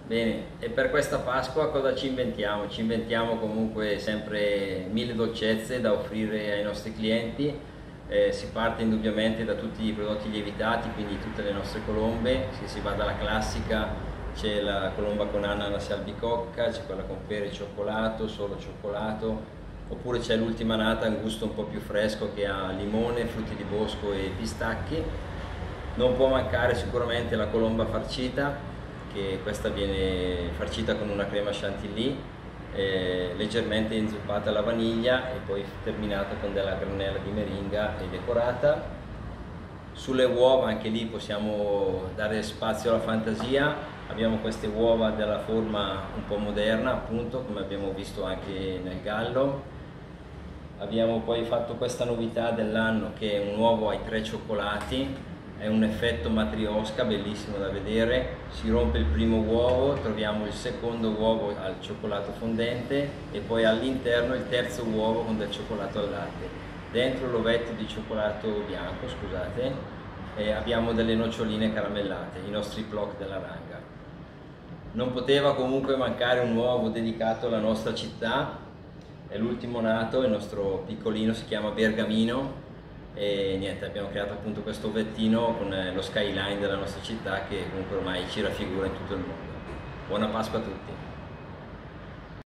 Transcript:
Bene, e per questa Pasqua cosa ci inventiamo? Ci inventiamo comunque sempre mille dolcezze da offrire ai nostri clienti. Si parte indubbiamente da tutti i prodotti lievitati, quindi tutte le nostre colombe. Se si va dalla classica, c'è la colomba con ananas e albicocca, c'è quella con pere e cioccolato, solo cioccolato, oppure c'è l'ultima nata, un gusto un po' più fresco che ha limone, frutti di bosco e pistacchi. Non può mancare sicuramente la colomba farcita, che questa viene farcita con una crema chantilly leggermente inzuppata alla vaniglia e poi terminata con della granella di meringa e decorata. Sulle uova anche lì possiamo dare spazio alla fantasia. Abbiamo queste uova della forma un po' moderna, appunto, come abbiamo visto anche nel gallo. Abbiamo poi fatto questa novità dell'anno che è un uovo ai 3 cioccolati, è un effetto matriosca bellissimo da vedere. Si rompe il primo uovo, troviamo il secondo uovo al cioccolato fondente e poi all'interno il terzo uovo con del cioccolato al latte. Dentro l'ovetto di cioccolato bianco, scusate, abbiamo delle noccioline caramellate, i nostri ploc della Ranga. Non poteva comunque mancare un uovo dedicato alla nostra città, è l'ultimo nato, il nostro piccolino si chiama Bergamino e niente, abbiamo creato appunto questo ovettino con lo skyline della nostra città che comunque ormai ci raffigura in tutto il mondo. Buona Pasqua a tutti!